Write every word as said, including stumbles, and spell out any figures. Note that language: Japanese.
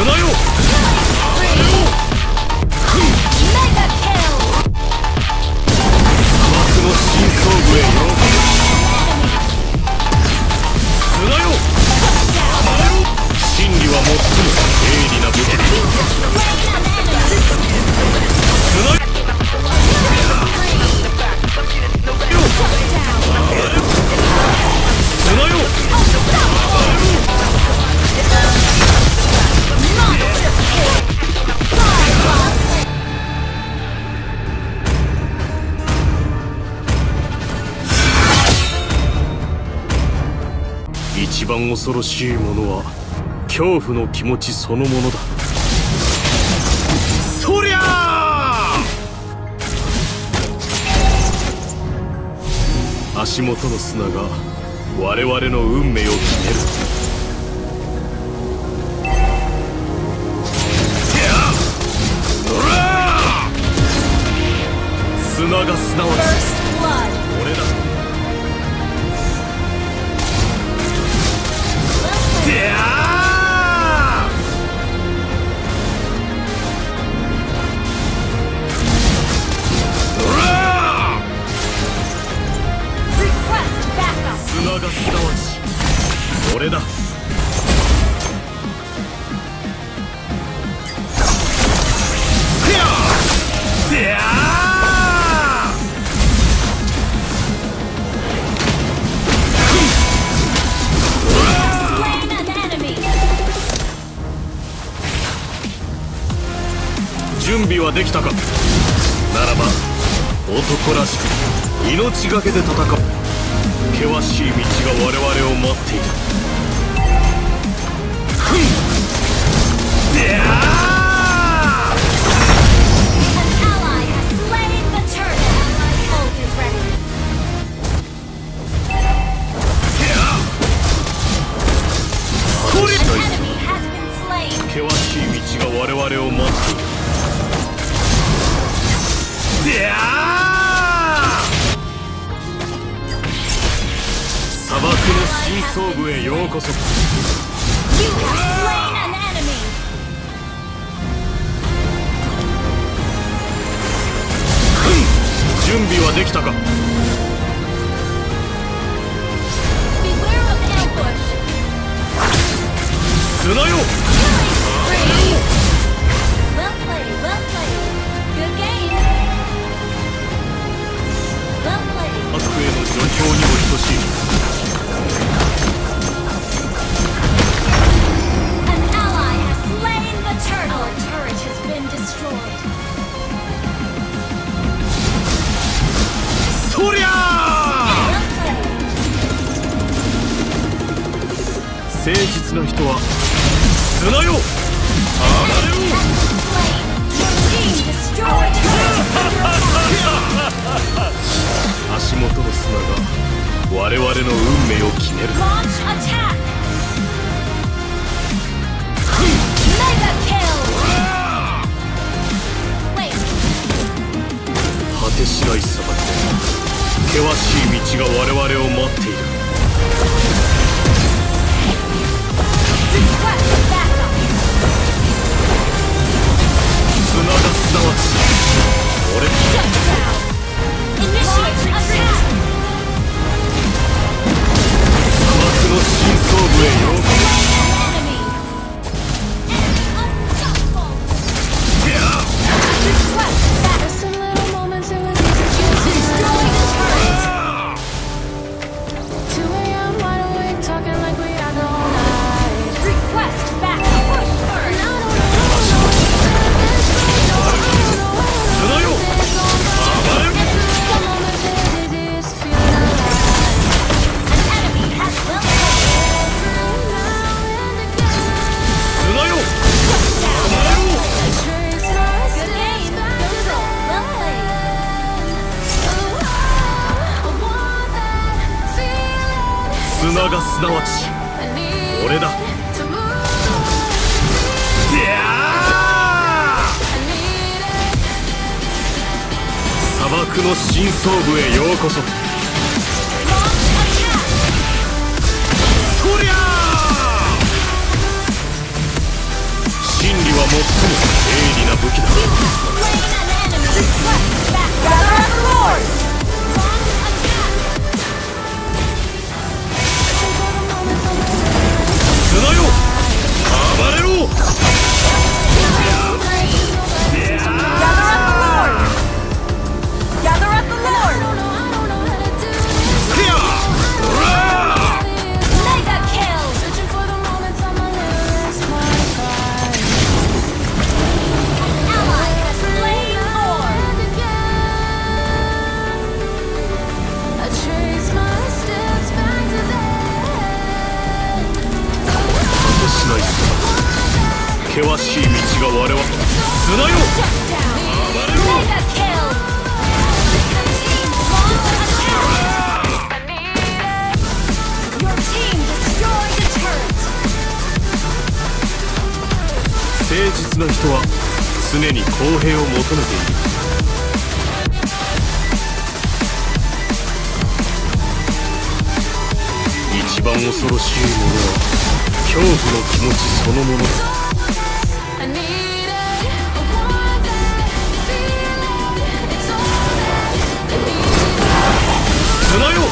一番恐ろしいものは恐怖の気持ちそのものだ。そりゃあ足元の砂が我々の運命を決める。砂がすなわち俺だ。であ砂がすなわち俺だ。であ準備はできたか。ならば男らしく命がけで戦う。険しい道が我々を待っている。であ険しい道が我々を待っている。であ砂漠の深層部へようこそ。準備はできたか。砂よ悪への状況にも等しい。そりゃ誠実な人は砂よ。足元の砂が我々の運命を決める。果てしない砂漠で険しい道が我々を待っている。砂がすなわち俺だ。の深層部へようこそ。砂がすなわち俺だ。砂漠の深層部へようこそ。そりゃ深ない険しい道が我々砂よ暴れろ。誠実な人は常に公平を求めている。一番恐ろしいものは恐怖の気持ちそのものだ。砂よ